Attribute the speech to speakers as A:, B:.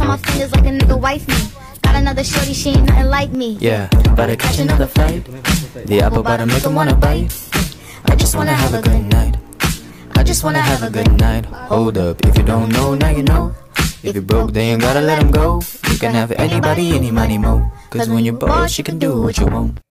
A: on my fingers like a nigga wife me. Got another shorty, she ain't nothing like me.
B: Yeah, about to catch another flight. The apple bottom make 'em wanna bite. I just wanna have a good night. I just wanna have a good night. Hold up, if you don't know, now you know. If you're broke, then you gotta let 'em go. You can have anybody, any money, mo. Cause when you're bored, she can do what you want.